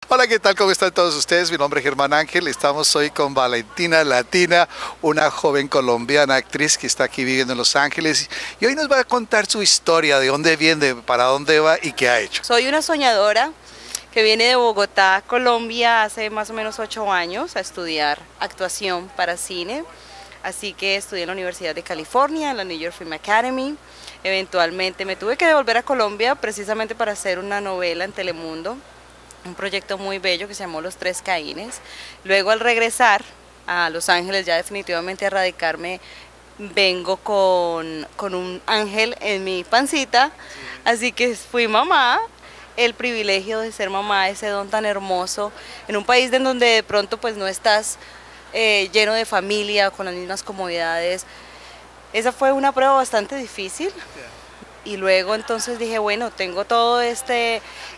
Hola, ¿qué tal? ¿Cómo están todos ustedes? Mi nombre es Germán Ángel. Estamos hoy con Valentina Latina, una joven colombiana actriz que está aquí viviendo en Los Ángeles. Y hoy nos va a contar su historia, de dónde viene, para dónde va y qué ha hecho. Soy una soñadora que viene de Bogotá, Colombia, hace más o menos 8 años a estudiar actuación para cine. Así que estudié en la Universidad de California, en la New York Film Academy. Eventualmente me tuve que devolver a Colombia precisamente para hacer una novela en Telemundo, un proyecto muy bello que se llamó Los Tres Caínes. Luego, al regresar a Los Ángeles, ya definitivamente a radicarme, vengo con un ángel en mi pancita, así que fui mamá. El privilegio de ser mamá, ese don tan hermoso, en un país en donde de pronto pues no estás lleno de familia, con las mismas comodidades. Esa fue una prueba bastante difícil. Y luego entonces dije, bueno, tengo todo esta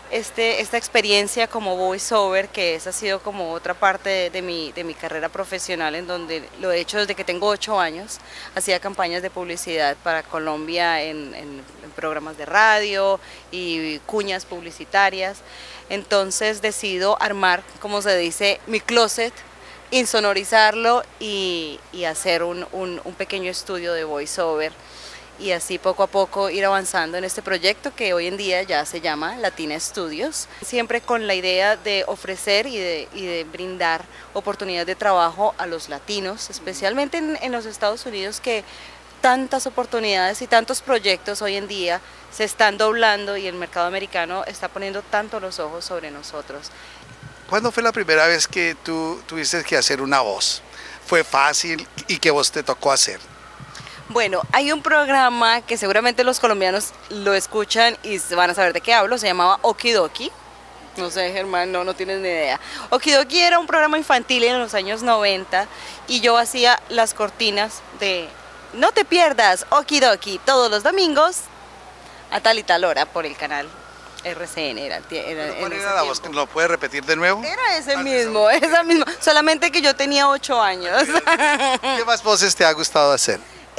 experiencia como voiceover, que esa ha sido como otra parte de mi carrera profesional, en donde lo he hecho desde que tengo 8 años. Hacía campañas de publicidad para Colombia en programas de radio y cuñas publicitarias. Entonces decido armar, como se dice, mi closet, insonorizarlo y hacer un pequeño estudio de voiceover. Y así poco a poco ir avanzando en este proyecto que hoy en día ya se llama Latina Studios, siempre con la idea de ofrecer y de brindar oportunidades de trabajo a los latinos, especialmente en los Estados Unidos, que tantas oportunidades y tantos proyectos hoy en día se están doblando y el mercado americano está poniendo tanto los ojos sobre nosotros. ¿Cuándo fue la primera vez que tú tuviste que hacer una voz? ¿Fue fácil y qué voz te tocó hacer? Bueno, hay un programa que seguramente los colombianos lo escuchan y van a saber de qué hablo, se llamaba Okidoki. No sé, Germán, no tienes ni idea. Okidoki era un programa infantil en los años 90 y yo hacía las cortinas de No te pierdas Okidoki todos los domingos a tal y tal hora por el canal RCN. ¿Cuál era la voz? ¿Lo puedes repetir de nuevo? Era esa misma, solamente que yo tenía 8 años. ¿Qué más voces te ha gustado hacer?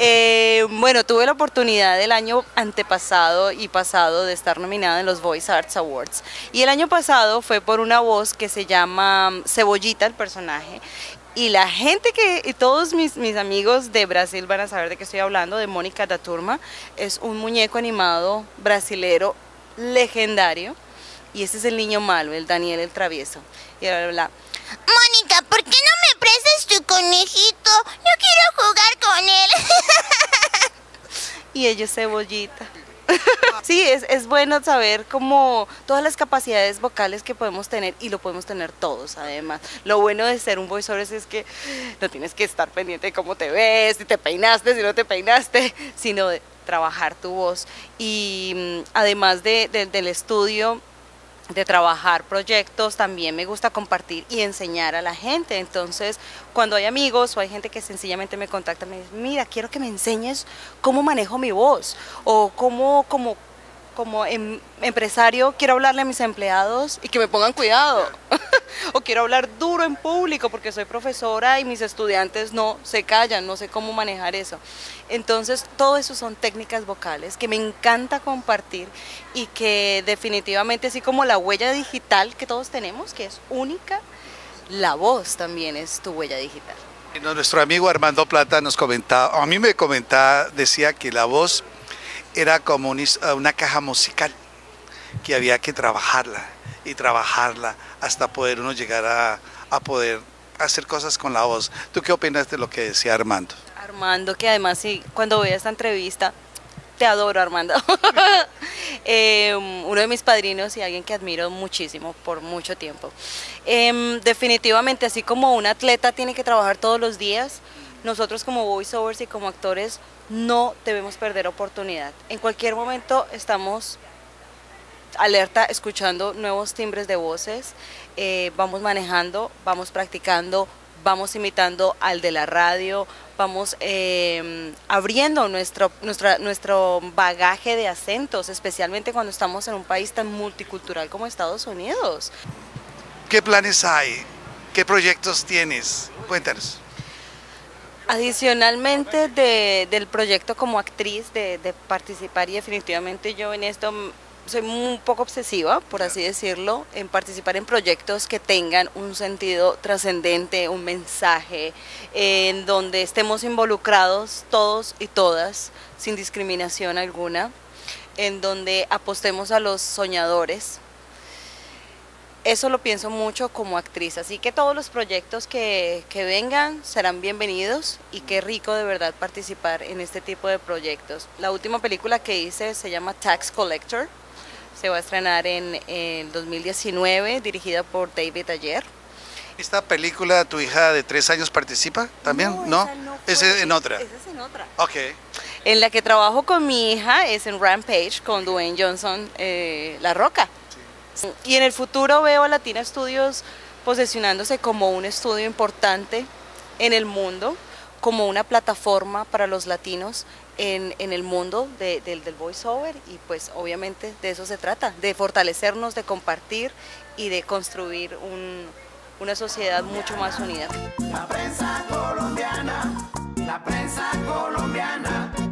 Bueno, tuve la oportunidad el año antepasado y pasado de estar nominada en los Voice Arts Awards. Y el año pasado fue por una voz que se llama Cebollita, el personaje. Y la gente y todos mis amigos de Brasil van a saber de qué estoy hablando, de Mônica da Turma. Es un muñeco animado brasilero legendario. Y ese es el niño malo, el Daniel el travieso. Y bla, bla, bla. Mónica, ¿por qué no me prestas tu conejito? Yo quiero jugar con él. Y ella es Cebollita. Sí, es bueno saber como todas las capacidades vocales que podemos tener, y lo podemos tener todos además. Lo bueno de ser un voiceover es que no tienes que estar pendiente de cómo te ves, si te peinaste, si no te peinaste, sino de trabajar tu voz. Y además del estudio, de trabajar proyectos, también me gusta compartir y enseñar a la gente. Entonces, cuando hay amigos o hay gente que sencillamente me contacta, me dice, mira, quiero que me enseñes cómo manejo mi voz, o como empresario quiero hablarle a mis empleados y que me pongan cuidado. O quiero hablar duro en público porque soy profesora y mis estudiantes no se callan, no sé cómo manejar eso. Entonces, todo eso son técnicas vocales que me encanta compartir y que definitivamente, así como la huella digital que todos tenemos, que es única, la voz también es tu huella digital. Nuestro amigo Armando Plata nos comentaba, a mí me comentaba, decía que la voz era como una caja musical, que había que trabajarla y trabajarla hasta poder uno llegar a poder hacer cosas con la voz. ¿Tú qué opinas de lo que decía Armando? Armando, que además sí, cuando veo esta entrevista, te adoro, Armando. Uno de mis padrinos y alguien que admiro muchísimo por mucho tiempo. Definitivamente, así como un atleta tiene que trabajar todos los días, nosotros como voiceovers y como actores no debemos perder oportunidad. En cualquier momento estamos alerta, escuchando nuevos timbres de voces, vamos manejando, vamos practicando, vamos imitando al de la radio, vamos abriendo nuestro bagaje de acentos, especialmente cuando estamos en un país tan multicultural como Estados Unidos. ¿Qué planes hay? ¿Qué proyectos tienes? Cuéntanos. Adicionalmente del proyecto como actriz, de participar, y definitivamente yo en esto soy un poco obsesiva, por así decirlo, en participar en proyectos que tengan un sentido trascendente, un mensaje, en donde estemos involucrados todos y todas, sin discriminación alguna, en donde apostemos a los soñadores. Eso lo pienso mucho como actriz, así que todos los proyectos que vengan serán bienvenidos y qué rico de verdad participar en este tipo de proyectos. La última película que hice se llama Tax Collector, se va a estrenar en 2019, dirigida por David Ayer. ¿Esta película tu hija de 3 años participa también? ¿No? Esa ¿Es en otra? Esa es en otra. Ok. En la que trabajo con mi hija es en Rampage con Dwayne Johnson, La Roca. Sí. Y en el futuro veo a Latina Studios posicionándose como un estudio importante en el mundo, como una plataforma para los latinos en el mundo del voiceover, y pues obviamente de eso se trata, de fortalecernos, de compartir y de construir una sociedad mucho más unida. La prensa colombiana, la prensa colombiana.